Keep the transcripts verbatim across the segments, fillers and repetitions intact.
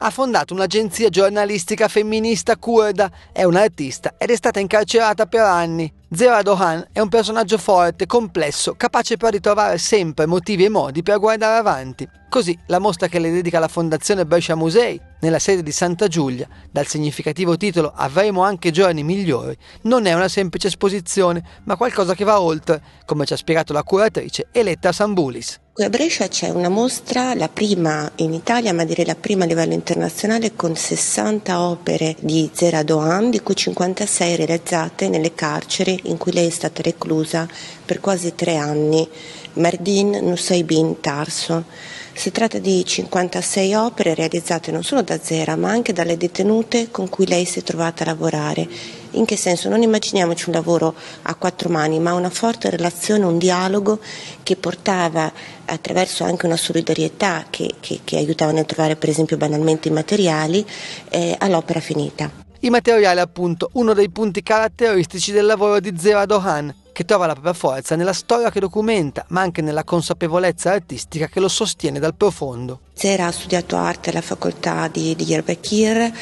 Ha fondato un'agenzia giornalistica femminista curda, è un'artista ed è stata incarcerata per anni. Zehra Doğan è un personaggio forte, complesso, capace però di trovare sempre motivi e modi per guardare avanti. Così la mostra che le dedica la Fondazione Brescia Musei, nella sede di Santa Giulia, dal significativo titolo Avremo anche giorni migliori, non è una semplice esposizione, ma qualcosa che va oltre, come ci ha spiegato la curatrice Eletta Sambulis. Qui a Brescia c'è una mostra, la prima in Italia, ma direi la prima a livello internazionale, con sessanta opere di Zehra Doğan, di cui cinquantasei realizzate nelle carceri in cui lei è stata reclusa per quasi tre anni, Mardin, Nusaybin, Tarso. Si tratta di cinquantasei opere realizzate non solo da Zehra, ma anche dalle detenute con cui lei si è trovata a lavorare. In che senso? Non immaginiamoci un lavoro a quattro mani, ma una forte relazione, un dialogo che portava, attraverso anche una solidarietà che, che, che aiutava nel trovare per esempio banalmente i materiali, eh, all'opera finita. I materiali, appunto, uno dei punti caratteristici del lavoro di Zehra Doğan, che trova la propria forza nella storia che documenta, ma anche nella consapevolezza artistica che lo sostiene dal profondo. Zehra ha studiato arte alla facoltà di Diyarbakir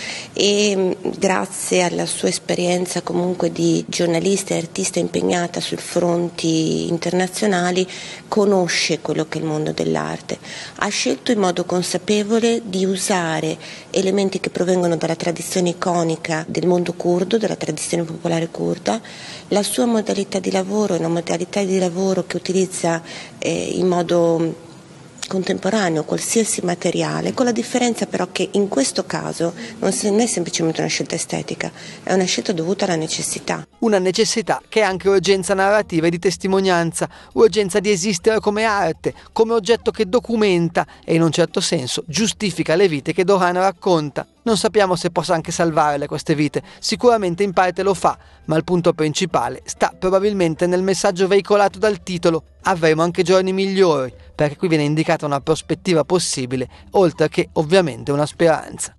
e grazie alla sua esperienza comunque di giornalista e artista impegnata sui fronti internazionali conosce quello che è il mondo dell'arte. Ha scelto in modo consapevole di usare elementi che provengono dalla tradizione iconica del mondo curdo, della tradizione popolare curda. La sua modalità di lavoro è una modalità di lavoro che utilizza eh, in modo contemporaneo qualsiasi materiale, con la differenza però che in questo caso non è semplicemente una scelta estetica, è una scelta dovuta alla necessità. Una necessità che è anche urgenza narrativa e di testimonianza, urgenza di esistere come arte, come oggetto che documenta e in un certo senso giustifica le vite che Doğan racconta. Non sappiamo se possa anche salvarle queste vite, sicuramente in parte lo fa, ma il punto principale sta probabilmente nel messaggio veicolato dal titolo Avremo anche giorni migliori, perché qui viene indicata una prospettiva possibile, oltre che ovviamente una speranza.